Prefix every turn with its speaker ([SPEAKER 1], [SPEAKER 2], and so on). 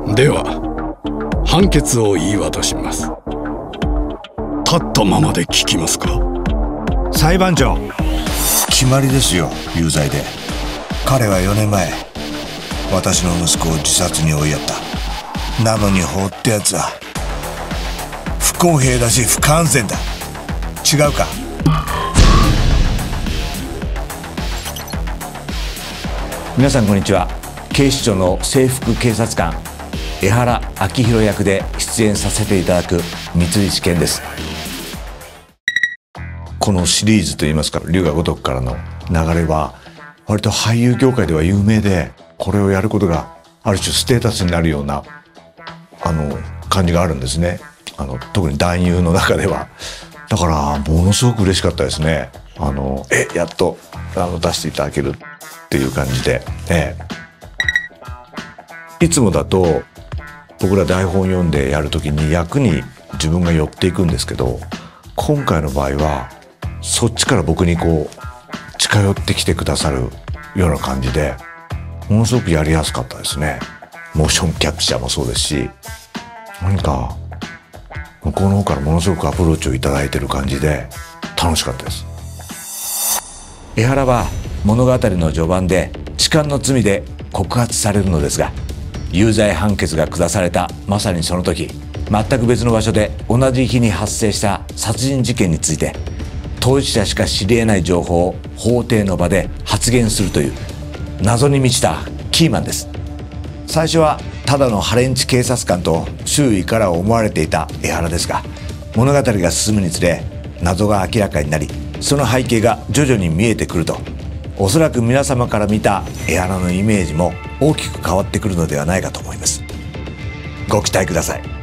[SPEAKER 1] では判決を言い渡します。立ったままで聞きますか？
[SPEAKER 2] 裁判長。
[SPEAKER 3] 決まりですよ、有罪で。彼は4年前私の息子を自殺に追いやった。なのに法ってやつは不公平だし不完全だ。違うか？
[SPEAKER 4] 皆さんこんにちは。警視庁の制服警察官江原明弘役で出演させていただく三石健です。このシリーズといいますか、龍が如くからの流れは割と俳優業界では有名で、これをやることがある種ステータスになるような感じがあるんですね。特に男優の中では。だからものすごく嬉しかったですね。やっと出していただけるっていう感じで、いつもだと僕ら台本読んでやるときに役に自分が寄っていくんですけど、今回の場合はそっちから僕にこう近寄ってきてくださるような感じで、ものすごくやりやすかったですね。モーションキャプチャーもそうですし、何か向こうの方からものすごくアプローチをいただいてる感じで楽しかったです。江原は物語の序盤で痴漢の罪で告発されるのですが、有罪判決が下されたまさにその時、全く別の場所で同じ日に発生した殺人事件について当事者しか知り得ない情報を法廷の場で発言するという謎に満ちたキーマンです。最初はただのハレンチ警察官と周囲から思われていた江原ですが、物語が進むにつれ謎が明らかになり、その背景が徐々に見えてくると、おそらく皆様から見た江原のイメージも大きく変わってくるのではないかと思います。ご期待ください。